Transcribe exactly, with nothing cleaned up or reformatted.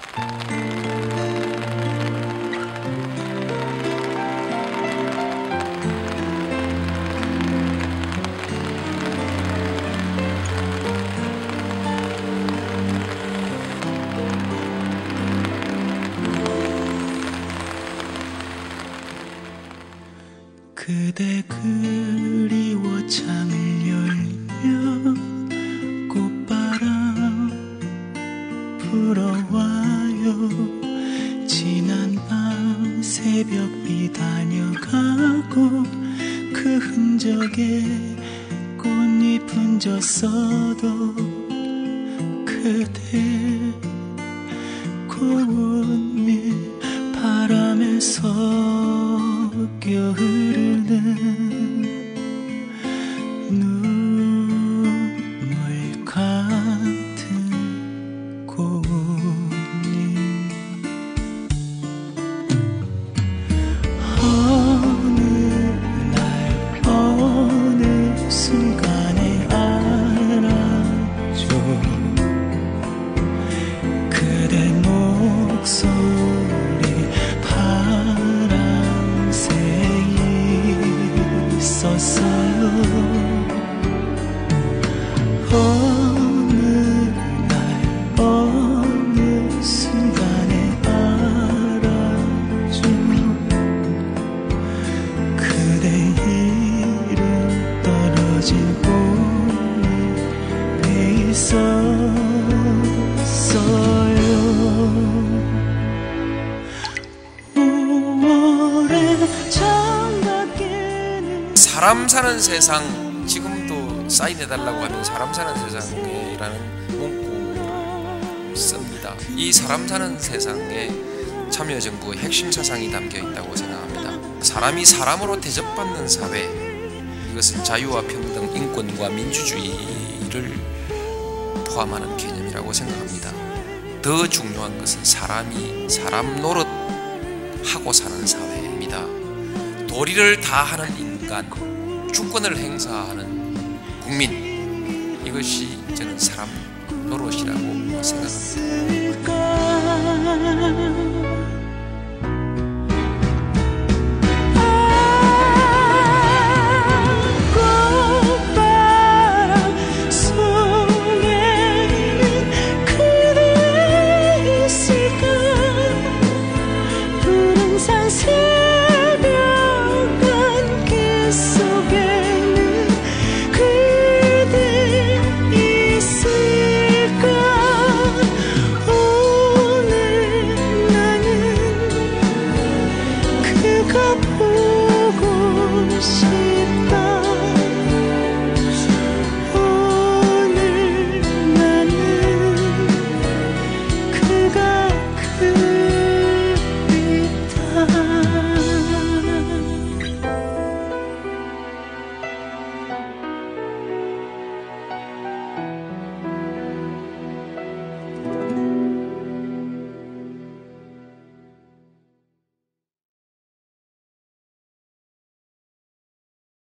그대 그리워 창을 열면 꽃바람 불어와요. 지난 밤 새벽비 다녀가고 그 흔적에 꽃잎은 졌어도 그대 꽃잎 바람에 섞여 흐르는 눈물 같은 꽃잎. 어느 날 어느 순간에 알았죠. 그대 목소리 있었어요. 어느 날 어느 순간에 알았죠. 그대 이름 떨어진 꽃잎에 있었어요. 사람 사는 세상, 지금도 사인해달라고 하면 사람 사는 세상에라는 문구를 씁니다. 이 사람 사는 세상에 참여정부의 핵심 사상이 담겨 있다고 생각합니다. 사람이 사람으로 대접받는 사회, 이것은 자유와 평등, 인권과 민주주의를 포함하는 개념이라고 생각합니다. 더 중요한 것은 사람이 사람 노릇하고 사는 사회입니다. 도리를 다하는 인간, 주권을 행사하는 국민, 이것이 저는 사람 노릇이라고 생각합니다.